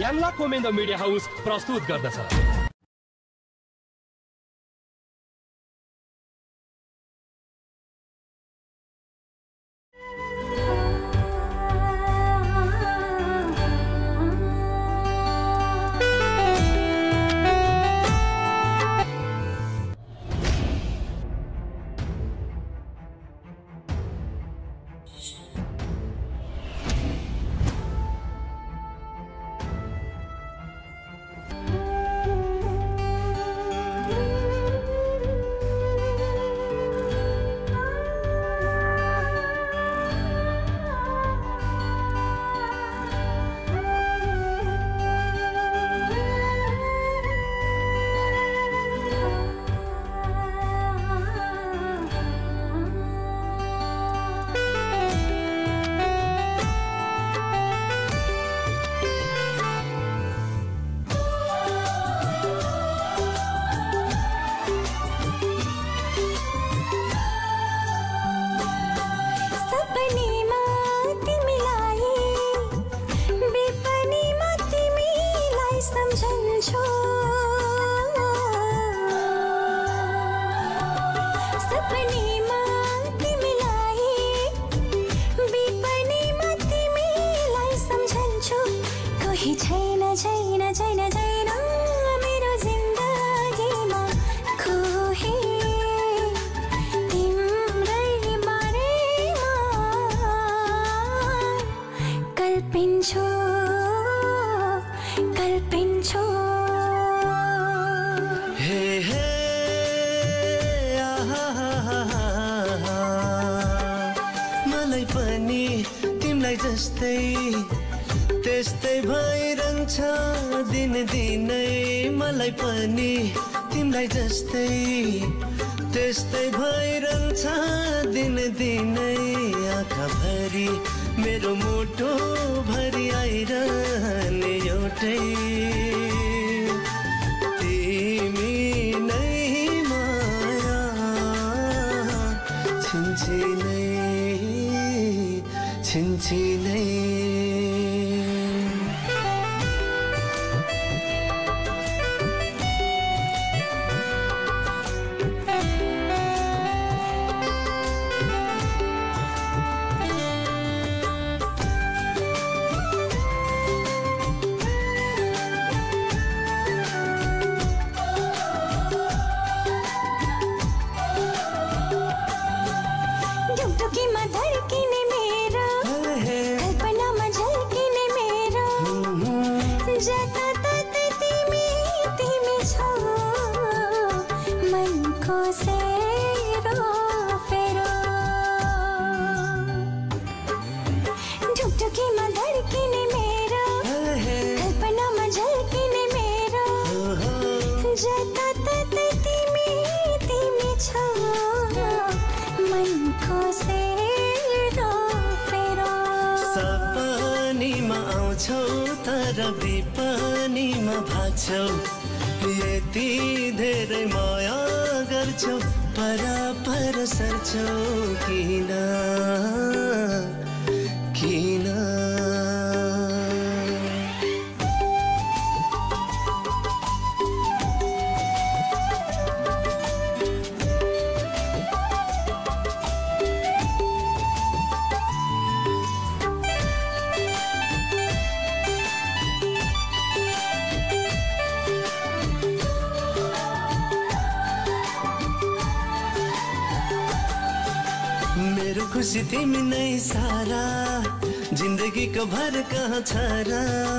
याङ्ला कोमेन्द media house प्रस्तुत गर्दछ। त्यस्तै भइरहन्छ दिनदिनै मलाई पनि तिमीलाई जस्तै त्यस्तै भइरहन्छ दिनदिनै आँखाभरि मेरो मुटु भरि आइरहने एउटै तिमी नै माया छिनछिनै छिनछिनै सपनीमा आउँछौ तर विपनीमा भाग्छौ यति धेरै माया गर्छौ परापर सर्छौ किन किन मेरो खुसी तिमी नै सारा जिन्दगीको भर कहाँ छ र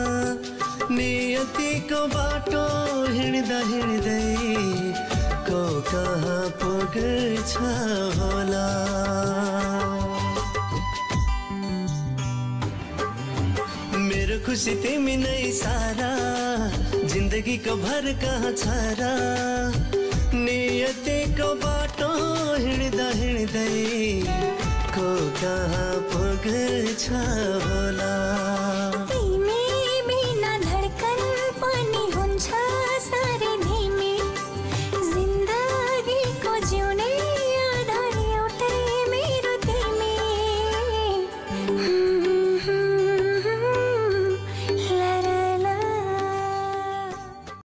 नियतिको बाटो हिँड्दा हिँड्दै को कहाँ पुग्छ होला मेरो खुसी तिमी नै सारा जिन्दगीको भर कहाँ छ र नियतिको बाटो हिँड्दा हिँड्दै को कहाँ पुग्छ होला।